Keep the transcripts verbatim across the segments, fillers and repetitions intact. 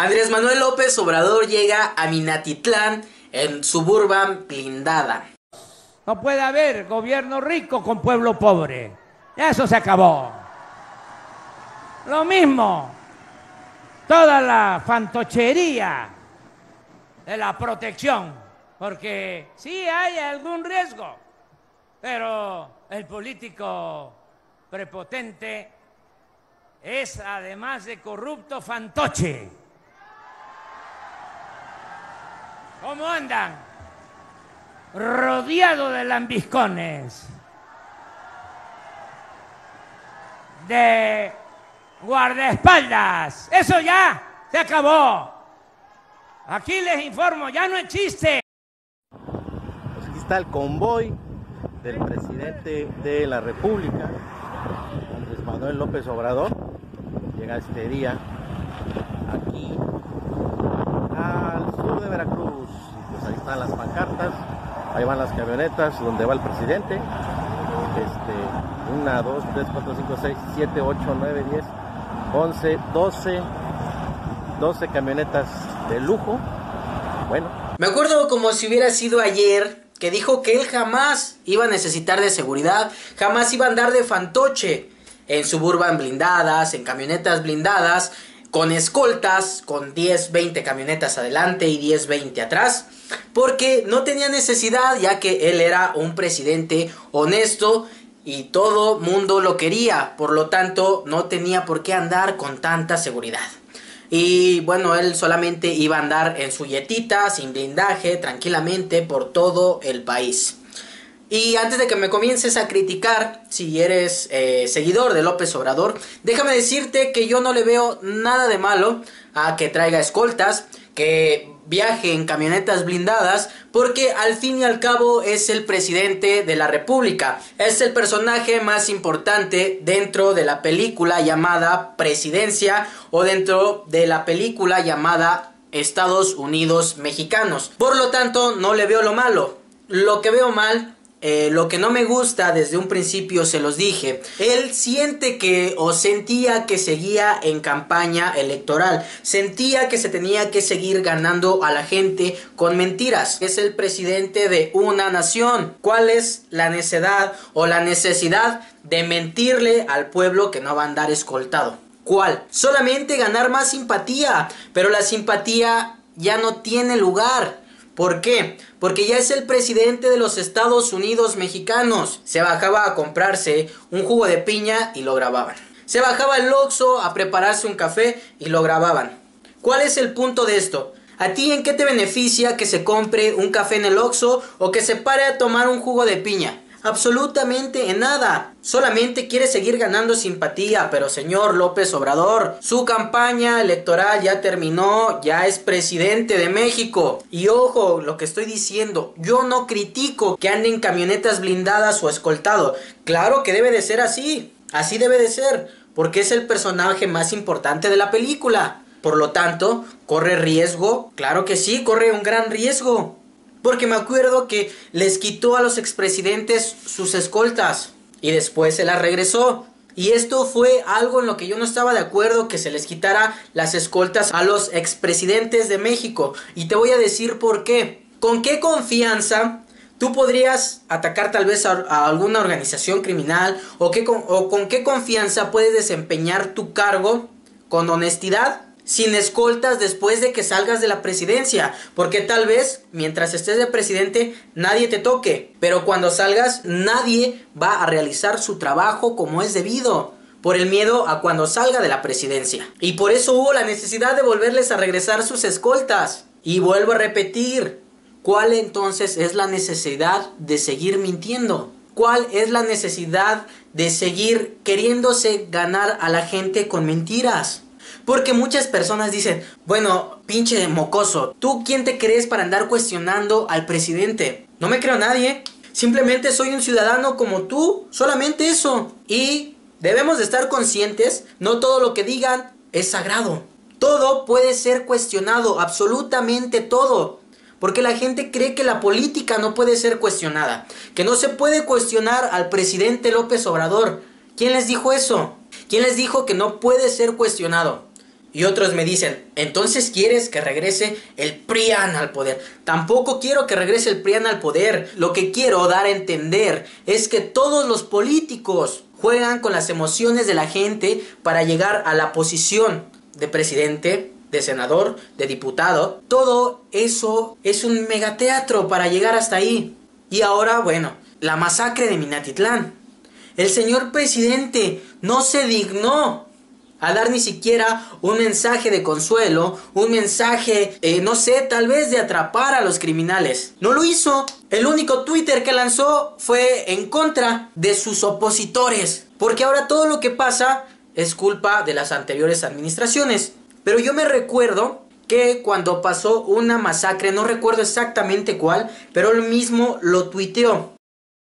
Andrés Manuel López Obrador llega a Minatitlán en Suburban blindada. No puede haber gobierno rico con pueblo pobre. Ya eso se acabó. Lo mismo, toda la fantochería de la protección, porque sí hay algún riesgo, pero el político prepotente es, además de corrupto, fantoche. ¿Cómo andan? Rodeado de lambiscones, de guardaespaldas. Eso ya se acabó. Aquí les informo, ya no existe. Pues aquí está el convoy del presidente de la República, Andrés Manuel López Obrador. Llega este día aquí al sur de Veracruz. Y pues ahí están las pancartas, ahí van las camionetas donde va el presidente. Este, una, dos, tres, cuatro, cinco, seis, siete, ocho, nueve, diez, once, doce, doce camionetas de lujo. Bueno. Me acuerdo como si hubiera sido ayer que dijo que él jamás iba a necesitar de seguridad, jamás iba a andar de fantoche en Suburban blindadas, en camionetas blindadas, con escoltas, con diez, veinte camionetas adelante y diez, veinte atrás, porque no tenía necesidad, ya que él era un presidente honesto y todo mundo lo quería, por lo tanto no tenía por qué andar con tanta seguridad. Y bueno, él solamente iba a andar en su yetita, sin blindaje, tranquilamente por todo el país. Y antes de que me comiences a criticar, si eres eh, seguidor de López Obrador, déjame decirte que yo no le veo nada de malo a que traiga escoltas, que viaje en camionetas blindadas, porque al fin y al cabo es el presidente de la República. Es el personaje más importante dentro de la película llamada Presidencia o dentro de la película llamada Estados Unidos Mexicanos. Por lo tanto, no le veo lo malo. Lo que veo mal, Eh, lo que no me gusta desde un principio se los dije, él siente que o sentía que seguía en campaña electoral, sentía que se tenía que seguir ganando a la gente con mentiras. Es el presidente de una nación. ¿Cuál es la necedad o la necesidad de mentirle al pueblo que no va a andar escoltado? ¿Cuál? Solamente ganar más simpatía, pero la simpatía ya no tiene lugar. ¿Por qué? Porque ya es el presidente de los Estados Unidos Mexicanos. Se bajaba a comprarse un jugo de piña y lo grababan. Se bajaba al Oxxo a prepararse un café y lo grababan. ¿Cuál es el punto de esto? ¿A ti en qué te beneficia que se compre un café en el Oxxo o que se pare a tomar un jugo de piña? Absolutamente en nada. Solamente quiere seguir ganando simpatía. Pero señor López Obrador, su campaña electoral ya terminó. Ya es presidente de México. Y ojo, lo que estoy diciendo, yo no critico que anden camionetas blindadas o escoltado. Claro que debe de ser así. Así debe de ser, porque es el personaje más importante de la película. Por lo tanto, ¿corre riesgo? Claro que sí, corre un gran riesgo. Porque me acuerdo que les quitó a los expresidentes sus escoltas y después se las regresó. Y esto fue algo en lo que yo no estaba de acuerdo, que se les quitara las escoltas a los expresidentes de México. Y te voy a decir por qué. ¿Con qué confianza tú podrías atacar tal vez a, a alguna organización criminal? ¿O, qué, o con qué confianza puedes desempeñar tu cargo con honestidad? Sin escoltas después de que salgas de la presidencia, porque tal vez mientras estés de presidente nadie te toque, pero cuando salgas nadie va a realizar su trabajo como es debido, por el miedo a cuando salga de la presidencia. Y por eso hubo la necesidad de volverles a regresar sus escoltas. Y vuelvo a repetir, ¿cuál entonces es la necesidad de seguir mintiendo? ¿Cuál es la necesidad de seguir queriéndose ganar a la gente con mentiras? Porque muchas personas dicen, bueno, pinche mocoso, ¿tú quién te crees para andar cuestionando al presidente? No me creo a nadie, simplemente soy un ciudadano como tú, solamente eso. Y debemos de estar conscientes, no todo lo que digan es sagrado. Todo puede ser cuestionado, absolutamente todo. Porque la gente cree que la política no puede ser cuestionada, que no se puede cuestionar al presidente López Obrador. ¿Quién les dijo eso? ¿Quién les dijo que no puede ser cuestionado? Y otros me dicen, entonces quieres que regrese el PRIAN al poder. Tampoco quiero que regrese el PRIAN al poder. Lo que quiero dar a entender es que todos los políticos juegan con las emociones de la gente para llegar a la posición de presidente, de senador, de diputado. Todo eso es un megateatro para llegar hasta ahí. Y ahora, bueno, la masacre de Minatitlán. El señor presidente no se dignó a dar ni siquiera un mensaje de consuelo, un mensaje, eh, no sé, tal vez de atrapar a los criminales. No lo hizo. El único Twitter que lanzó fue en contra de sus opositores. Porque ahora todo lo que pasa es culpa de las anteriores administraciones. Pero yo me recuerdo que cuando pasó una masacre, no recuerdo exactamente cuál, pero él mismo lo tuiteó.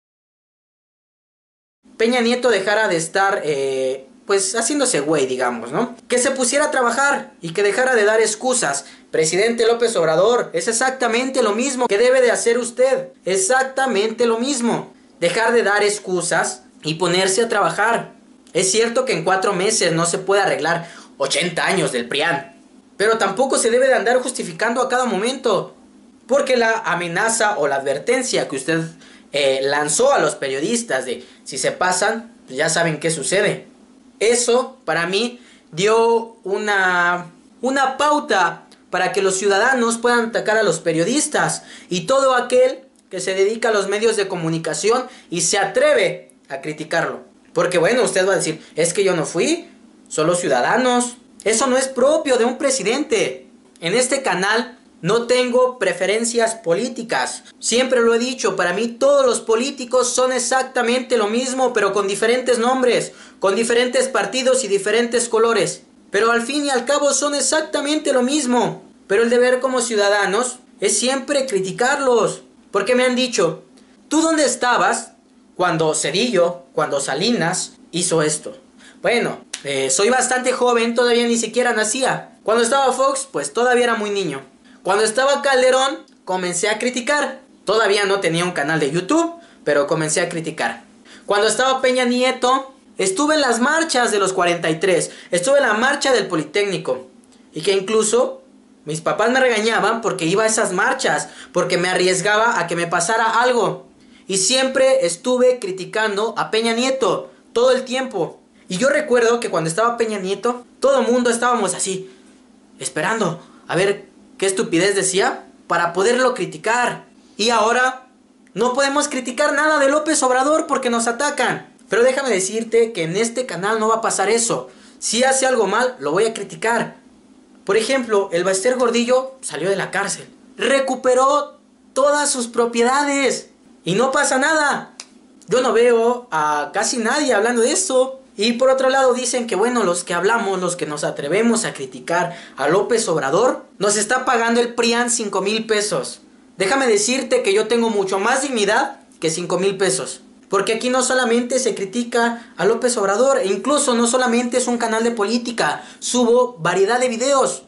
Peña Nieto dejara de estar... Eh, pues haciéndose güey, digamos, ¿no? Que se pusiera a trabajar y que dejara de dar excusas. Presidente López Obrador, es exactamente lo mismo que debe de hacer usted. Exactamente lo mismo. Dejar de dar excusas y ponerse a trabajar. Es cierto que en cuatro meses no se puede arreglar ochenta años del PRIAN. Pero tampoco se debe de andar justificando a cada momento. Porque la amenaza o la advertencia que usted eh, lanzó a los periodistas de si se pasan, pues ya saben qué sucede. Eso, para mí, dio una, una pauta para que los ciudadanos puedan atacar a los periodistas y todo aquel que se dedica a los medios de comunicación y se atreve a criticarlo. Porque bueno, usted va a decir, es que yo no fui, son los ciudadanos. Eso no es propio de un presidente. En este canal no tengo preferencias políticas. Siempre lo he dicho, para mí todos los políticos son exactamente lo mismo, pero con diferentes nombres, con diferentes partidos y diferentes colores. Pero al fin y al cabo son exactamente lo mismo. Pero el deber como ciudadanos es siempre criticarlos. Porque me han dicho, ¿tú dónde estabas cuando Cedillo, cuando Salinas hizo esto? Bueno, eh, soy bastante joven, todavía ni siquiera nacía. Cuando estaba Fox, pues todavía era muy niño. Cuando estaba Calderón, comencé a criticar. Todavía no tenía un canal de YouTube, pero comencé a criticar. Cuando estaba Peña Nieto, estuve en las marchas de los cuarenta y tres. Estuve en la marcha del Politécnico. Y que incluso mis papás me regañaban porque iba a esas marchas, porque me arriesgaba a que me pasara algo. Y siempre estuve criticando a Peña Nieto, todo el tiempo. Y yo recuerdo que cuando estaba Peña Nieto, todo el mundo estábamos así, esperando a ver qué estupidez decía para poderlo criticar. Y ahora no podemos criticar nada de López Obrador porque nos atacan. Pero déjame decirte que en este canal no va a pasar eso. Si hace algo mal, lo voy a criticar. Por ejemplo, el Baester Gordillo salió de la cárcel. Recuperó todas sus propiedades. Y no pasa nada. Yo no veo a casi nadie hablando de eso. Y por otro lado dicen que bueno, los que hablamos, los que nos atrevemos a criticar a López Obrador, nos está pagando el PRIAN cinco mil pesos. Déjame decirte que yo tengo mucho más dignidad que cinco mil pesos. Porque aquí no solamente se critica a López Obrador, e incluso no solamente es un canal de política, subo variedad de videos.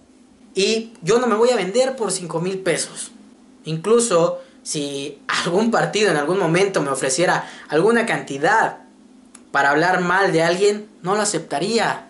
Y yo no me voy a vender por cinco mil pesos. Incluso si algún partido en algún momento me ofreciera alguna cantidad para hablar mal de alguien, no lo aceptaría.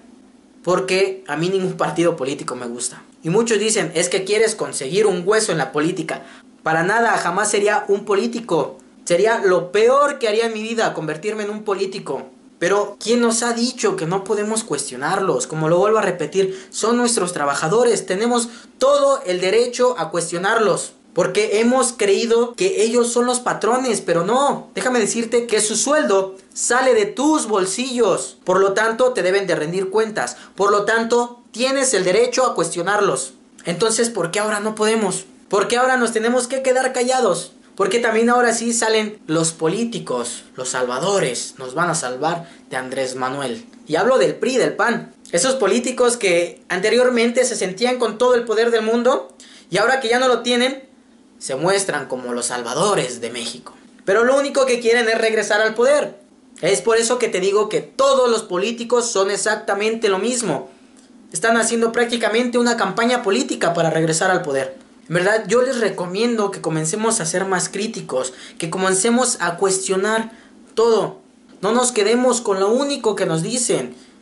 Porque a mí ningún partido político me gusta. Y muchos dicen, es que quieres conseguir un hueso en la política. Para nada, jamás sería un político. Sería lo peor que haría en mi vida, convertirme en un político. Pero ¿quién nos ha dicho que no podemos cuestionarlos? Como lo vuelvo a repetir, son nuestros trabajadores. Tenemos todo el derecho a cuestionarlos. Porque hemos creído que ellos son los patrones, pero no. Déjame decirte que su sueldo sale de tus bolsillos. Por lo tanto, te deben de rendir cuentas. Por lo tanto, tienes el derecho a cuestionarlos. Entonces, ¿por qué ahora no podemos? ¿Por qué ahora nos tenemos que quedar callados? Porque también ahora sí salen los políticos, los salvadores. Nos van a salvar de Andrés Manuel. Y hablo del P R I, del P A N. Esos políticos que anteriormente se sentían con todo el poder del mundo y ahora que ya no lo tienen, se muestran como los salvadores de México. Pero lo único que quieren es regresar al poder. Es por eso que te digo que todos los políticos son exactamente lo mismo. Están haciendo prácticamente una campaña política para regresar al poder. En verdad, yo les recomiendo que comencemos a ser más críticos, que comencemos a cuestionar todo. No nos quedemos con lo único que nos dicen.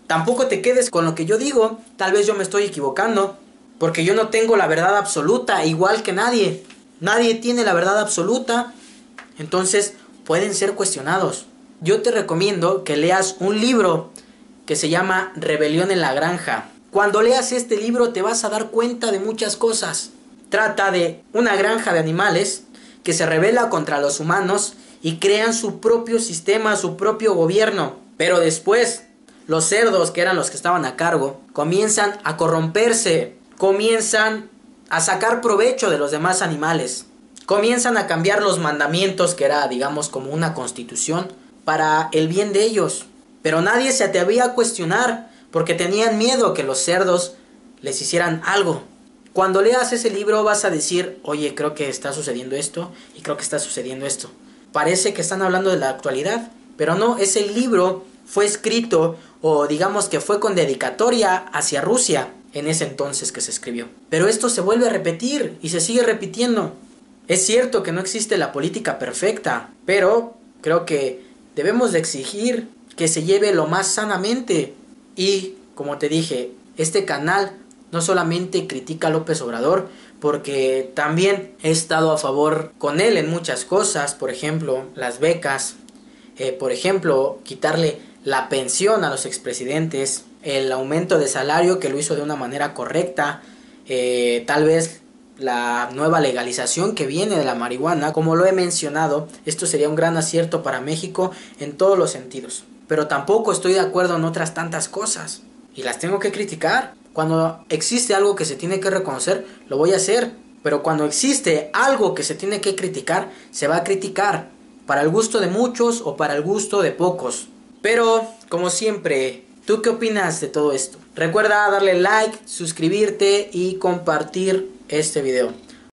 tampoco te quedes con lo que yo digo. Tal vez yo me estoy equivocando, porque yo no tengo la verdad absoluta, igual que nadie. Nadie tiene la verdad absoluta, entonces pueden ser cuestionados. Yo te recomiendo que leas un libro que se llama Rebelión en la Granja. Cuando leas este libro te vas a dar cuenta de muchas cosas. Trata de una granja de animales que se rebela contra los humanos y crean su propio sistema, su propio gobierno. Pero después, los cerdos, que eran los que estaban a cargo, comienzan a corromperse, comienzan a sacar provecho de los demás animales, comienzan a cambiar los mandamientos, que era, digamos, como una constitución, para el bien de ellos. Pero nadie se atrevía a cuestionar, porque tenían miedo que los cerdos les hicieran algo. Cuando leas ese libro vas a decir, oye, creo que está sucediendo esto, y creo que está sucediendo esto. Parece que están hablando de la actualidad, pero no, ese libro fue escrito, o digamos que fue con dedicatoria hacia Rusia, en ese entonces que se escribió. Pero esto se vuelve a repetir, y se sigue repitiendo. Es cierto que no existe la política perfecta, pero creo que debemos de exigir que se lleve lo más sanamente. Y, como te dije, este canal no solamente critica a López Obrador, porque también he estado a favor con él en muchas cosas, por ejemplo, las becas, eh, por ejemplo, quitarle la pensión a los expresidentes, el aumento de salario que lo hizo de una manera correcta, eh, tal vez la nueva legalización que viene de la marihuana. Como lo he mencionado, esto sería un gran acierto para México en todos los sentidos. Pero tampoco estoy de acuerdo en otras tantas cosas, y las tengo que criticar. Cuando existe algo que se tiene que reconocer, lo voy a hacer. Pero cuando existe algo que se tiene que criticar, se va a criticar, para el gusto de muchos o para el gusto de pocos. Pero, como siempre, ¿tú qué opinas de todo esto? Recuerda darle like, suscribirte y compartir este video.